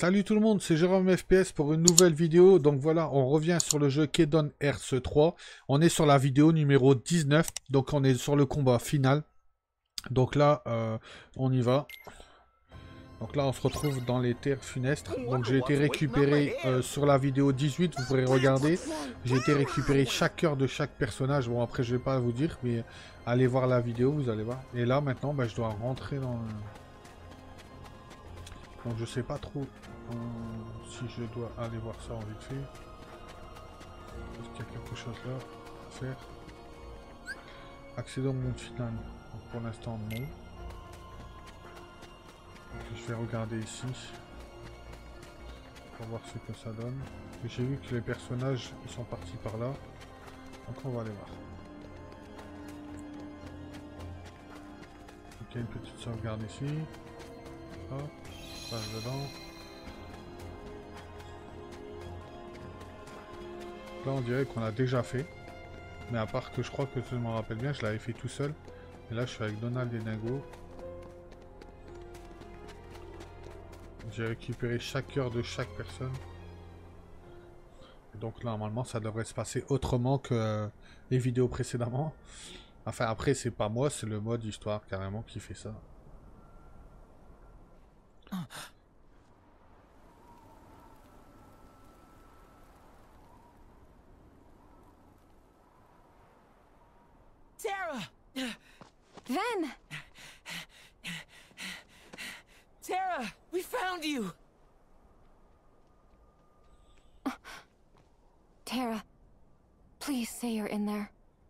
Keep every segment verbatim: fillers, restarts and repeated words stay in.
Salut tout le monde, c'est Jérôme F P S pour une nouvelle vidéo. Donc voilà, on revient sur le jeu Kingdom Hearts trois. On est sur la vidéo numéro dix-neuf. Donc on est sur le combat final. Donc là, euh, on y va. Donc là, on se retrouve dans les terres funestes. Donc j'ai été récupéré euh, sur la vidéo dix-huit, vous pourrez regarder. J'ai été récupéré chaque cœur de chaque personnage. Bon, après, je vais pas vous dire, mais allez voir la vidéo, vous allez voir. Et là, maintenant, bah, je dois rentrer dans... Le... Donc je sais pas trop euh, si je dois aller voir ça en vite fait. Est-ce qu'il y a quelque chose là à faire? Accéder au monde final. Donc pour l'instant non. Donc, je vais regarder ici. Pour voir ce que ça donne. J'ai vu que les personnages ils sont partis par là. Donc on va aller voir. Donc il y a une petite sauvegarde ici. Hop. Dedans. Là on dirait qu'on a déjà fait, mais à part que je crois que je me rappelle bien, je l'avais fait tout seul. Et là je suis avec Donald et Dingo. J'ai récupéré chaque cœur de chaque personne. Et donc normalement ça devrait se passer autrement que euh, les vidéos précédemment. Enfin après c'est pas moi, c'est le mode histoire carrément qui fait ça. Terra! Ven! Terra, we found you! Terra, please say you're in there.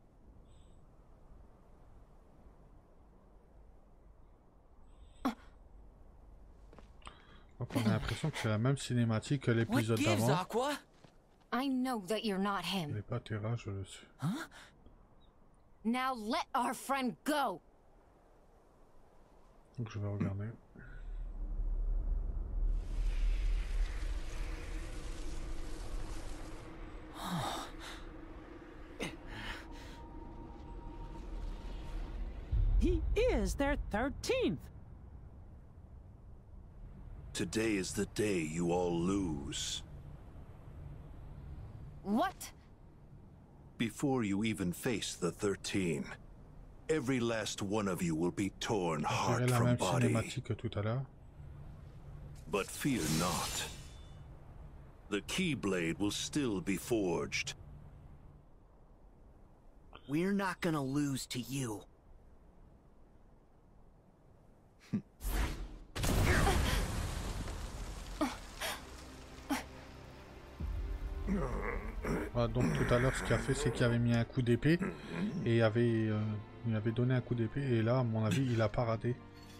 Donc on a l'impression que c'est la même cinématique que l'épisode d'avant. Aqua? I know that you're not Elle him. n'est pas Terra, je le sais. Huh? Now let our friend go. Donc je vais regarder. He is their thirteenth. Today is the day you all lose. What? Before you even face the thirteen, every last one of you will be torn heart la from même body. cinématique que tout à l'heure. But fear not. The Keyblade will still be forged. We're not gonna lose to you. Ah, donc tout à l'heure ce qu'il a fait c'est qu'il avait mis un coup d'épée et il avait, euh, il avait donné un coup d'épée et là à mon avis il a pas raté.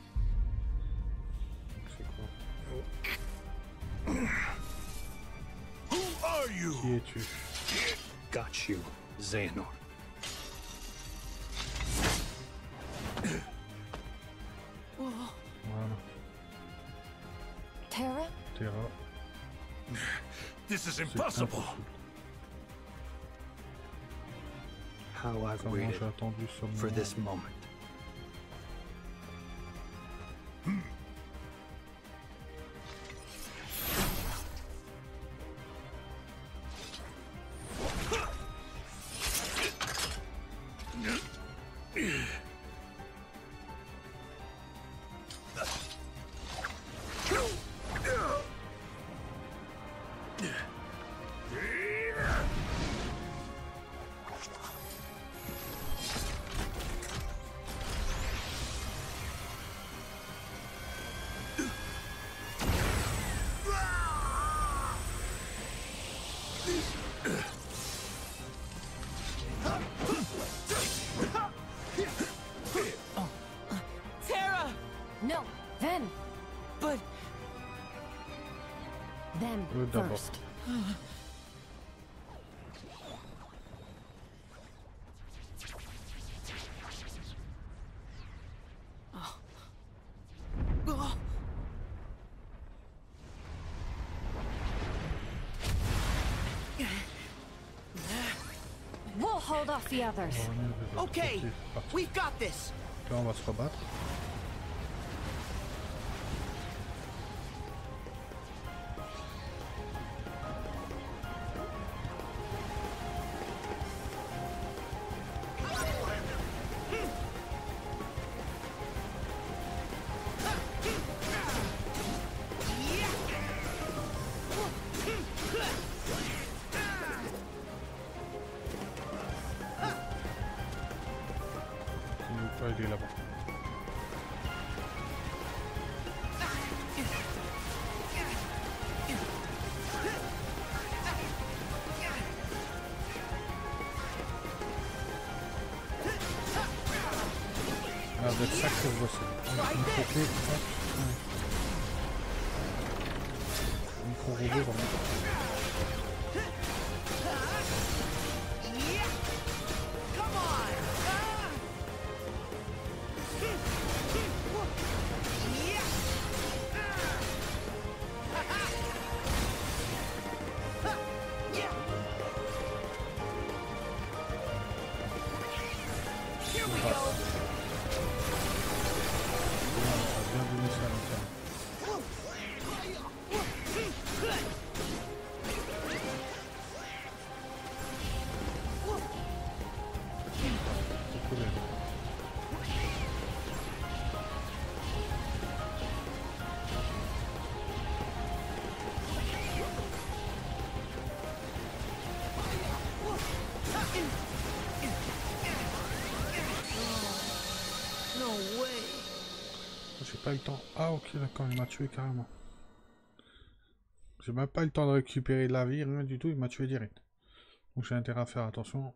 C'est quoi? Who are you? Qui es-tu? Got you, Xehanort. Voilà. Terra? Terra. This is C'est impossible. impossible. How I've Comment waited j'ai attendu ce moment. for this moment. Terra! No, Ven! But Them Eux d'abord. first. oh, We'll hold off the others. okay, we've got this. Là on va se rebattre. doit être ça que je vois, c'est le côté. Micro-robot, vraiment. J'ai pas eu le temps. Ah ok d'accord, il m'a tué carrément. J'ai même pas eu le temps de récupérer de la vie, rien du tout, il m'a tué direct. Donc j'ai intérêt à faire attention.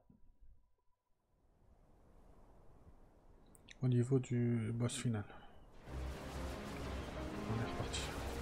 Au niveau du boss final. On est reparti.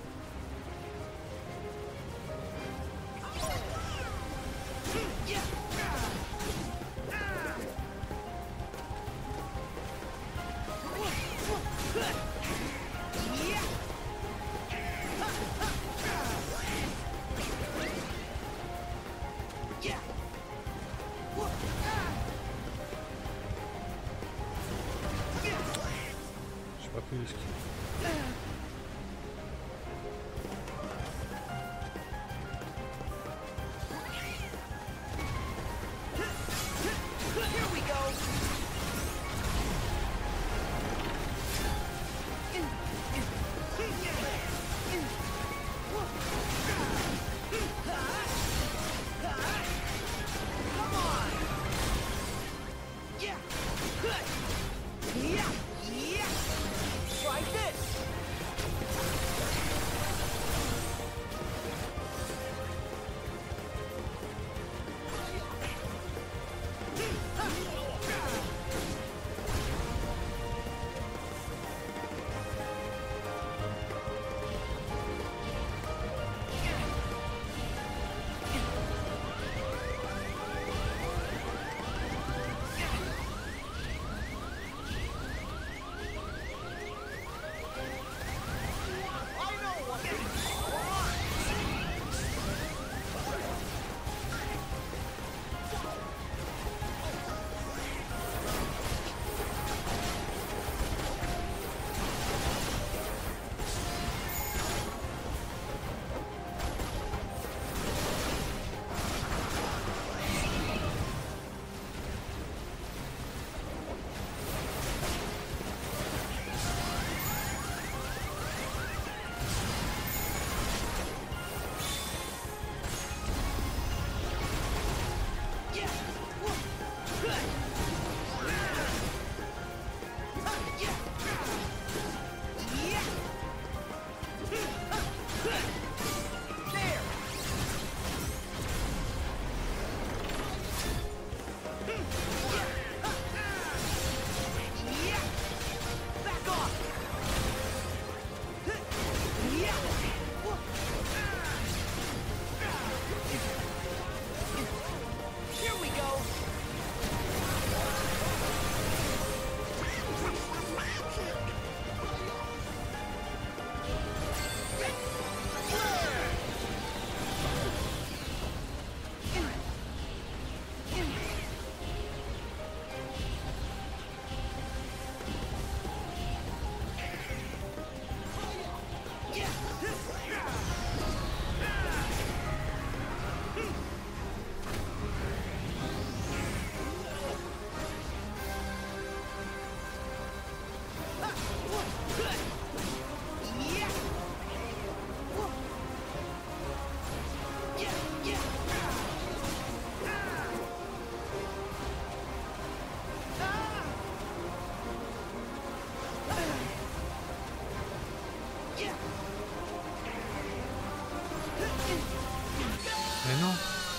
Mais non.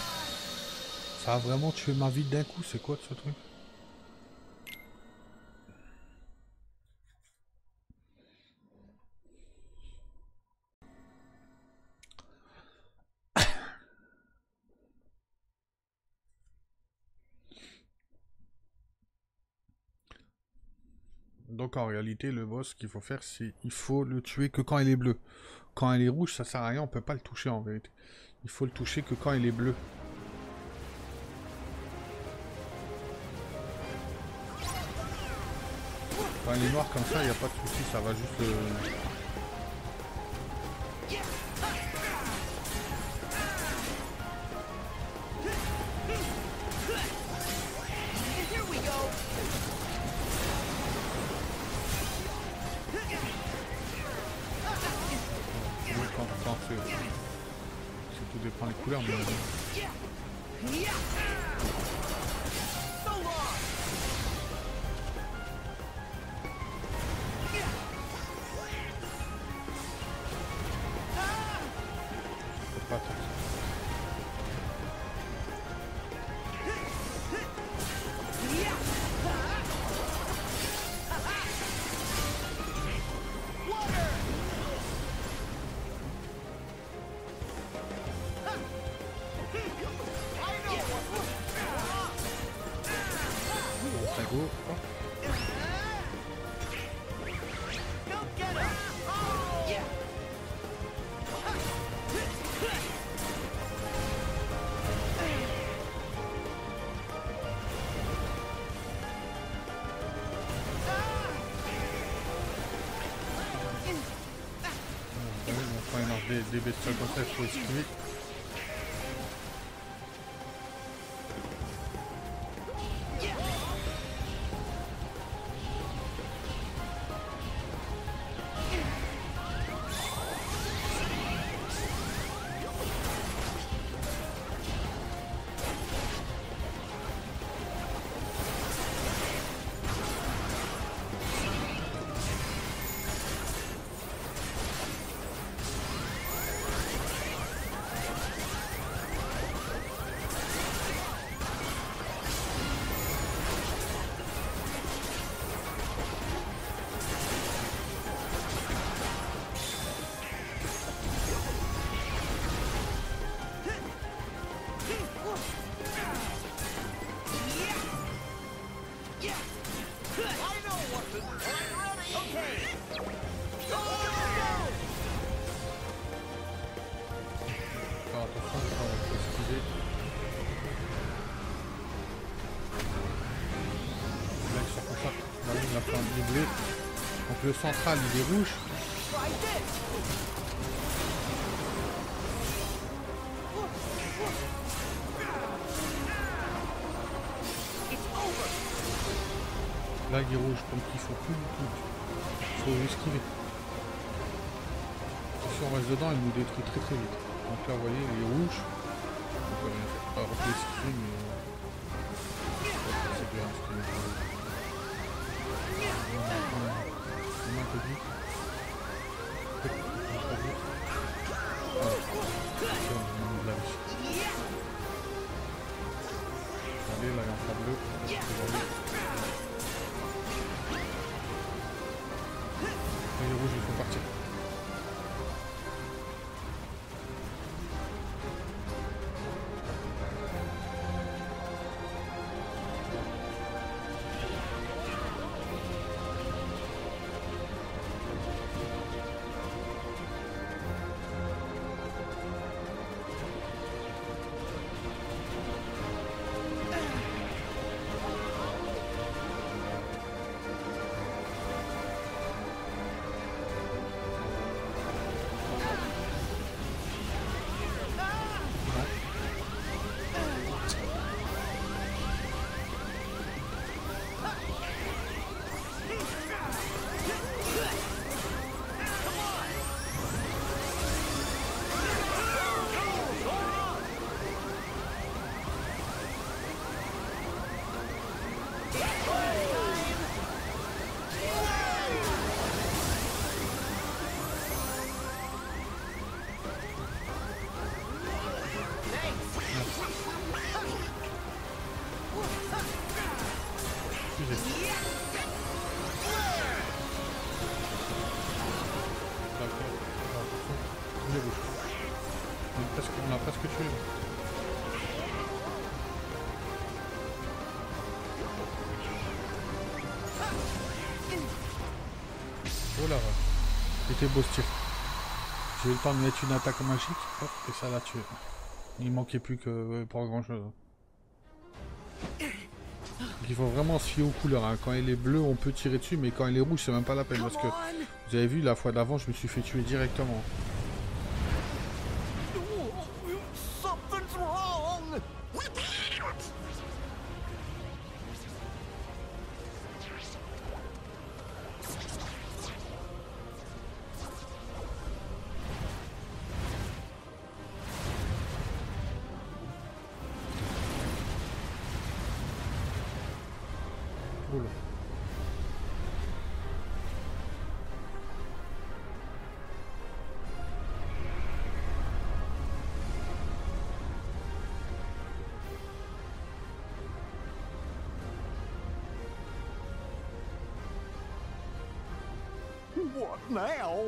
Ça a vraiment tué ma vie d'un coup, c'est quoi ce truc? Donc en réalité, le boss, ce qu'il faut faire, c'est il faut le tuer que quand il est bleu. Quand il est rouge, ça sert à rien, on peut pas le toucher en vérité. Il faut le toucher que quand il est bleu. Quand il est noir comme ça, il n'y a pas de souci, ça va juste... Euh... Quand, quand c'est... c'est tout dépend des couleurs, mais... Pas tant. Ça go. Oh. Quand il lance des, des bestioles comme ça, il faut esquiver. Donc le central il est rouge. Là il est rouge, donc il faut plus du tout. Il faut esquiver. Si on reste dedans, il nous détruit très très vite. Donc là vous voyez il est rouge. On peut rien faire. Alors on peut esquiver mais c'est bien esquiver. Un peu vite. Allez, là il y a un pas bleu. Et les rouges il faut partir. On a presque tué. Oh là là. C'était beau ce tir. J'ai eu le temps de mettre une attaque magique. Hop, et ça l'a tué. Il manquait plus que euh, pas grand chose. Il faut vraiment se fier aux couleurs. Hein. Quand elle est bleue, on peut tirer dessus, mais quand elle est rouge, c'est même pas la peine. Parce que vous avez vu, la fois d'avant, je me suis fait tuer directement. Something's wrong. Oula. What now?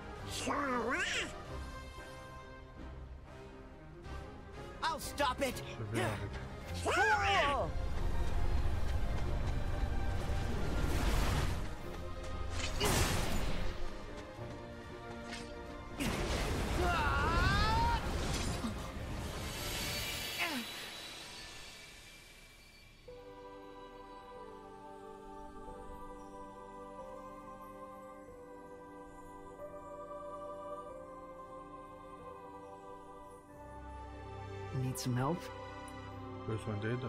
I'll stop it. Je vais arrêter. Oh! Need some help? Besoin d'aide.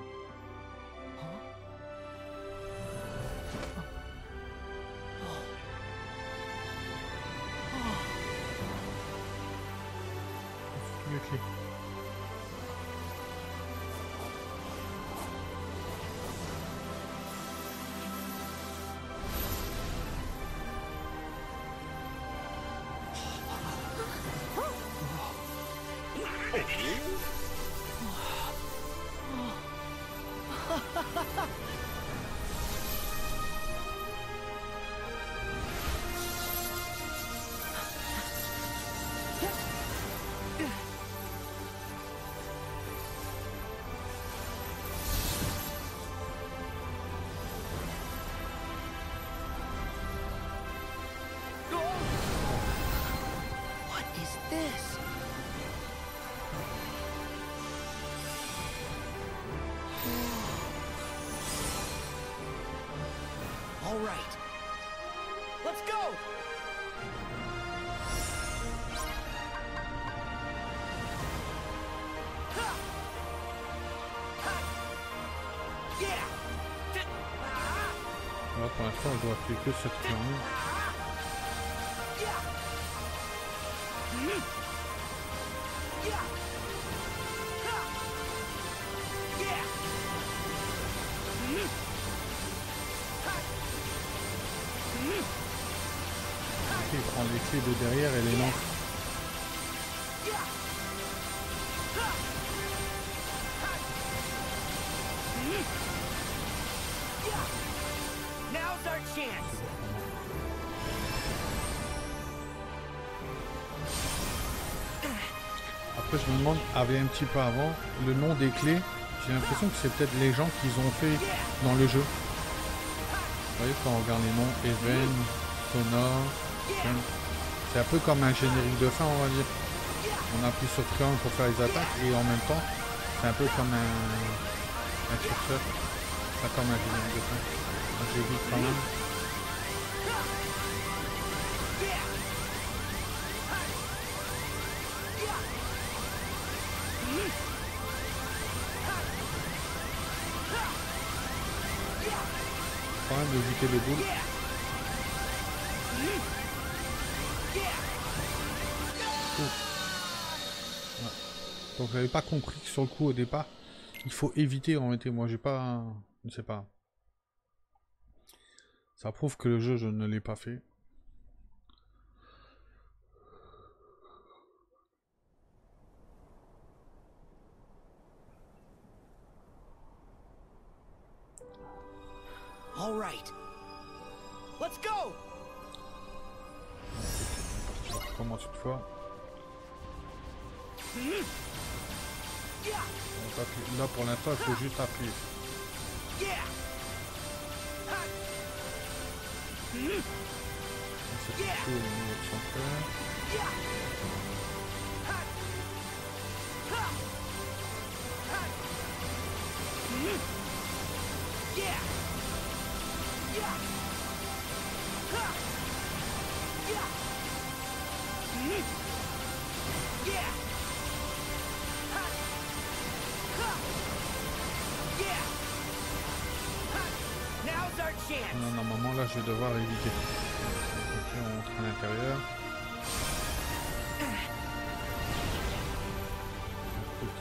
Les clés. What is this? All right. Let's go. Ha! Ha! Yeah. D- ah! Là, pour l'instant, on doit appuyer que cette clé en ligne. Yeah. Mhm. Yeah. Ha! Yeah. Mhm. Ha! Mhm. Ok, il prend les clés de derrière et les lance. Yeah. Ha! Ha! Mhm. Yeah. Now's our chance. Après, je me demande, avait un petit peu avant, le nom des clés, j'ai l'impression que c'est peut-être les gens qu'ils ont fait dans le jeu. Vous voyez, quand on regarde les noms, Even, Sona, Ken, c'est un peu comme un générique de fin, on va dire. On appuie sur triangle pour faire les attaques et en même temps, c'est un peu comme un, un curseur. Pas comme un générique de fin. Donc, j'évite quand même. Quand même d'éviter les boules. Ouais. Donc j'avais pas compris que sur le coup au départ, il faut éviter en réalité. Moi j'ai pas... Je ne sais pas. Ça prouve que le jeu je ne l'ai pas fait. All right. Let's go. On recommence une fois. Yeah. On appuie. Là pour l'instant il faut juste appuyer. Yeah. Ha. Mhm. c'est chaud au niveau de son cœur. Yeah. Ha. Ha. Ha. Mhm. Yeah. Yeah. Ha. Yeah. Mhm. Yeah. Ha. Ha. Yeah. Ha. Now's our chance. Non, normalement là je vais devoir éviter. Ok, on rentre à l'intérieur. Ok.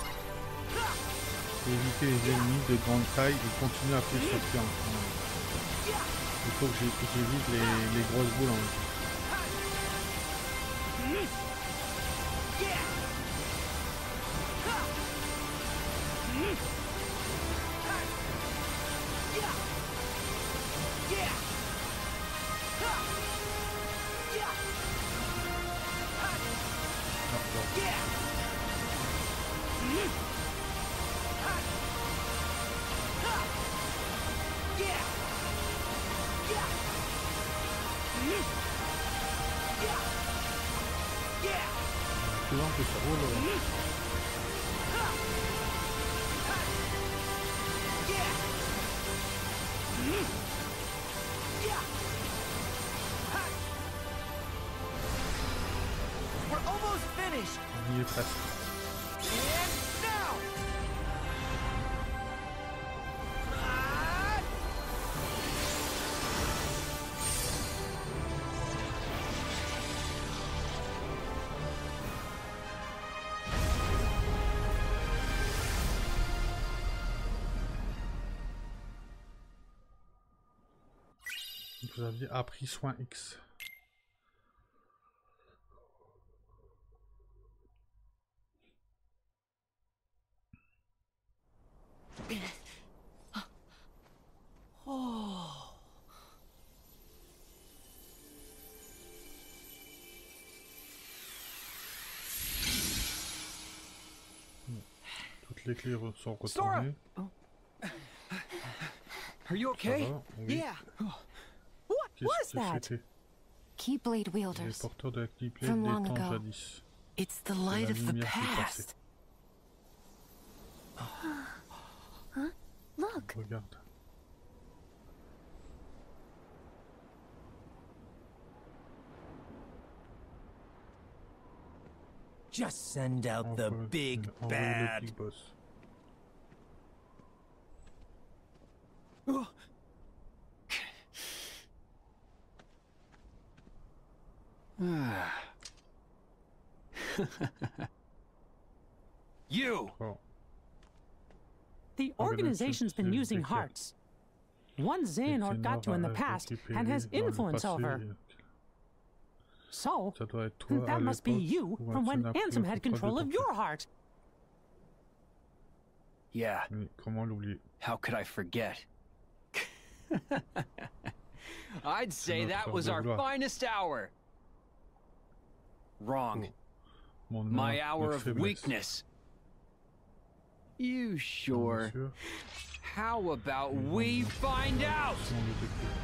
Éviter les ennemis de grande taille et continuer à appuyer sur le pion. Il faut que j'ai- j'évite les, les grosses boules en même. Yeah. Ha. Mhm. Ha. Yeah. Yeah. Ha. Yeah. Ha. Yeah. Mhm. Ha. Ha. Yeah. Yeah. Mhm. Yeah. Yeah. Plus en plus ça roule. Mhm. Ha. Ha. Yeah. Mhm. Yeah. Ha. We're almost finished. On y est presque. And now. Ah. Vous aviez appris soin X. Toutes les clés re- sont Sora! retournées. Are you Ça okay? va, oui. Yeah. What Qu'est-ce was que that? c'était? Keyblade Les wielders. porteurs de la Keyblade From des long temps ago. jadis. It's the De light la of the lumière du passé. past. Look, Regarde. Just send out the Envoie- big envoyer le bad. big boss. You! Bon. The Organization organization's been is using bigger. hearts. One Xehanort got to in the past and has influence over. So, Ça doit être toi à that must be l'époque you où from when Ansem a pris Ansem le had contrôle control de of ton your frère. heart. Yeah, Oui, comment l'oublier? how could I forget? I'd say notre that was our gloire. finest hour. Wrong. Mon nom, My hour notre of faiblesse. weakness. You Bien sure? sûr. How about we find out? Si on le découvre.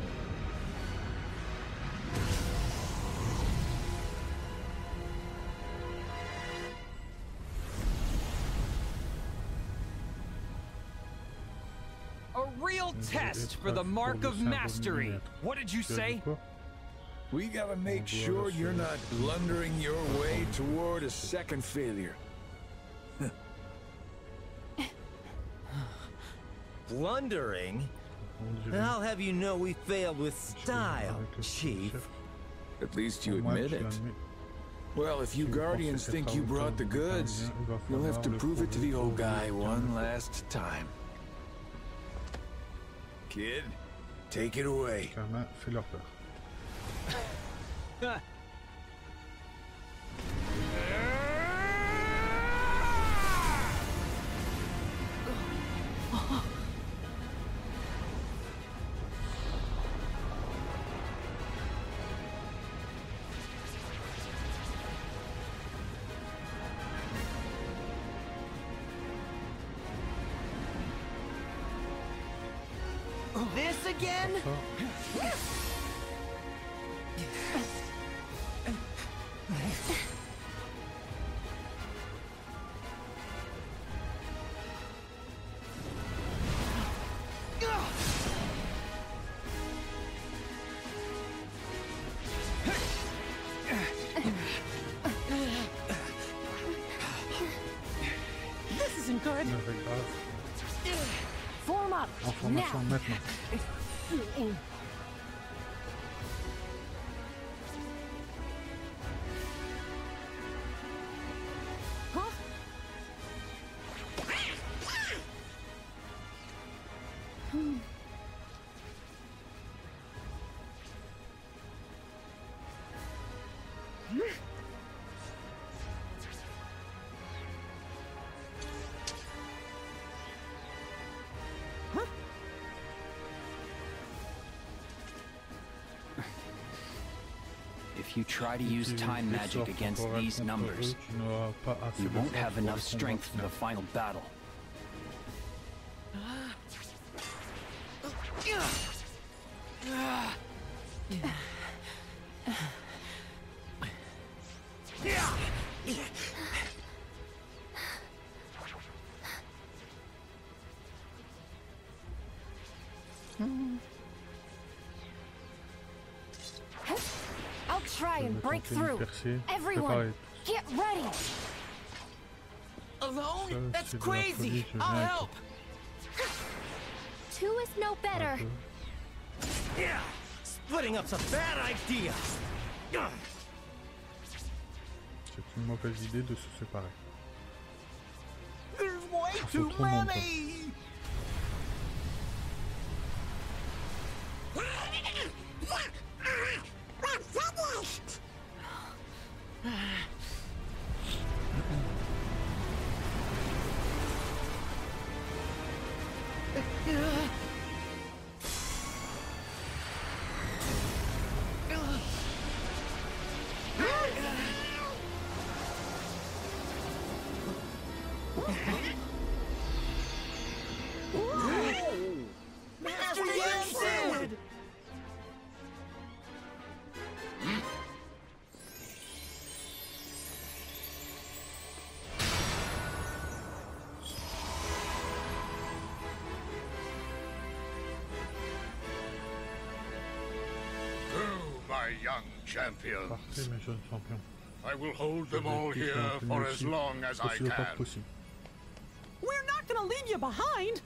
A real test for the mark of mastery. What did you Tu as dit say? quoi? We gotta make sure you're not blundering your way toward a second failure. Blundering? On dirait- I'll have you know we failed with style, Avec le Chief. chef. At least you Au moins, admit tu it. l'admets. Well, if you Tu Guardians penses que think ça you va brought the faire goods, bien, il va you'll have falloir to le prove it to the prouver old au guy bien. one last time. Kid, take it away. Carmin, fais-leur peur. This again? Ça, good. Mauvais grave. Form up. En formation Now. maintenant. Huh? If you try to use time magic against these numbers, you won't have enough strength for the final battle. I'll try and break through. Everyone, get ready. Alone? That's crazy. I'll help. Two is no better. Yeah, splitting up's a bad idea. C'est une mauvaise idée de se séparer. There's way Ils sont too trop nombreux. many. Master Yen! My young champions. Parfait, mes jeunes champions. I will hold Je them vais all tous here maintenir for as ici, long as I aussi longtemps que can. possible. We're not gonna leave you behind.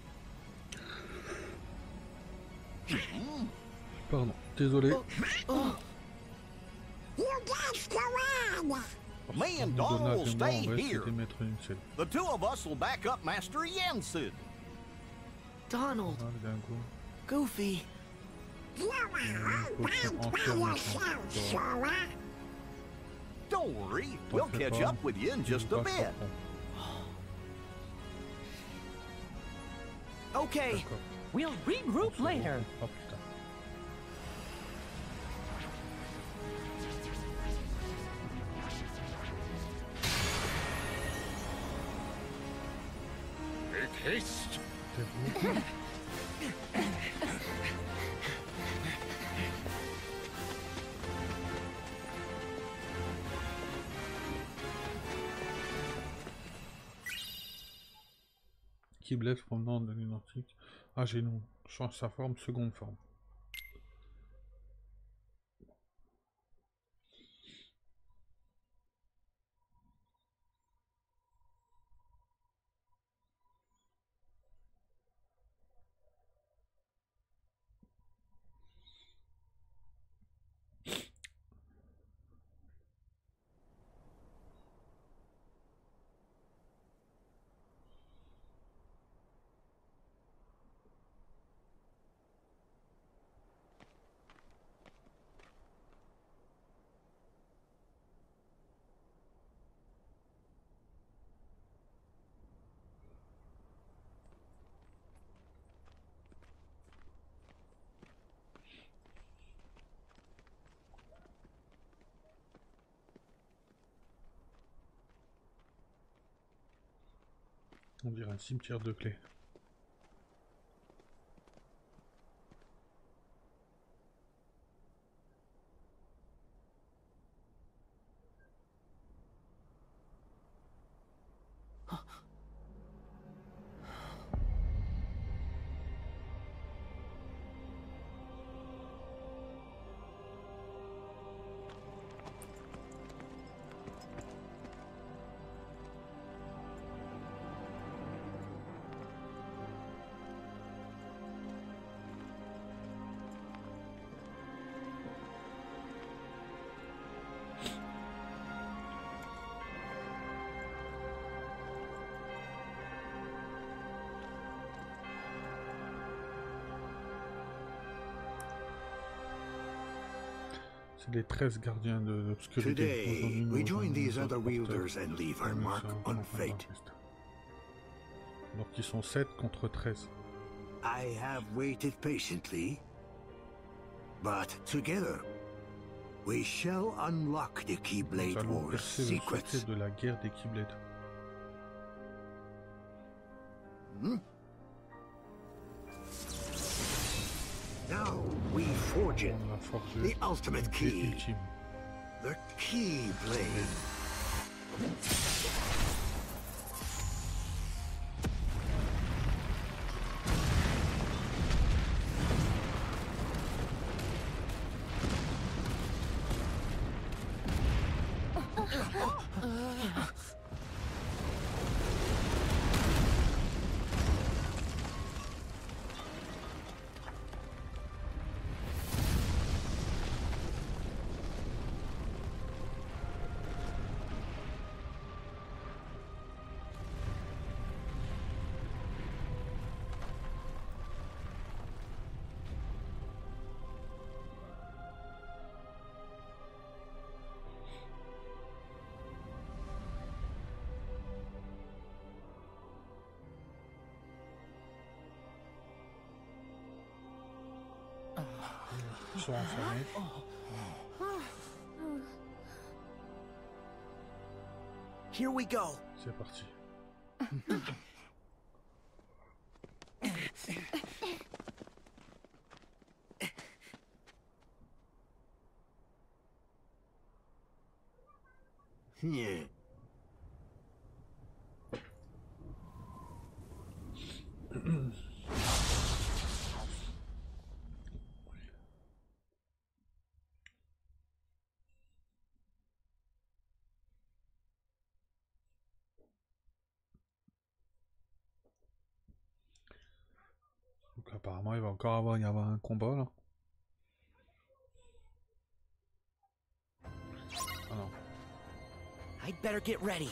Pardon, désolé. Me and Donald Donald will et moi, stay on va here. essayer de mettre une selle. The two of us will back up Master Yensid. Donald, Voilà, le dingo. Goofy. Don't worry, we'll T'en fais catch pas. up with you in just a Pas bit. comprendre. Okay. D'accord. We'll regroup On se later. regroupera plus tard. Make haste. C'est vous. Qui blesse provenant de l'identique. Ah, j'ai non. Change sa forme, seconde forme. On dirait un cimetière de clés. C'est les treize gardiens de l'obscurité. Today, we join these other wielders and leave our mark on fate. Donc ils sont sept contre treize. I have waited patiently, but together we shall unlock the Keyblade War's secrets. De la guerre des Keyblades. Hmm? Now we forge it. The ultimate key. The Keyblade. Ils sont enfermés. Here we go. C'est parti. Yeah. Donc apparemment il va encore avoir, y avoir un combat là. Ah non. I'd better get ready.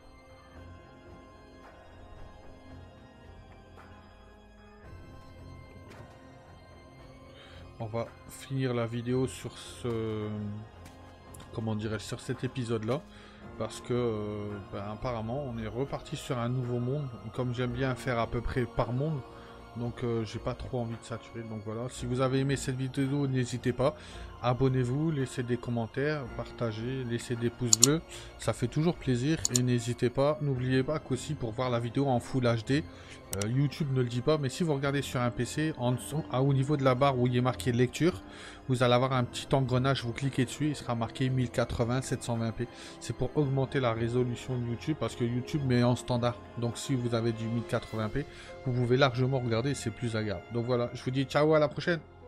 On va finir la vidéo sur ce, comment dirais-je, sur cet épisode là, parce que euh, ben, apparemment on est reparti sur un nouveau monde, comme j'aime bien faire à peu près par monde. Donc euh, j'ai pas trop envie de saturer. Donc voilà, si vous avez aimé cette vidéo, n'hésitez pas, abonnez-vous, laissez des commentaires, partagez, laissez des pouces bleus, ça fait toujours plaisir. Et n'hésitez pas, n'oubliez pas qu'aussi pour voir la vidéo en Full H D, euh, YouTube ne le dit pas, mais si vous regardez sur un P C, en dessous, à, au niveau de la barre où il est marqué lecture, vous allez avoir un petit engrenage, vous cliquez dessus, il sera marqué mille quatre-vingts sept cent vingt p. C'est pour augmenter la résolution de YouTube, parce que YouTube met en standard. Donc si vous avez du mille quatre-vingts p, vous pouvez largement regarder, c'est plus agréable. Donc voilà, je vous dis ciao, à la prochaine.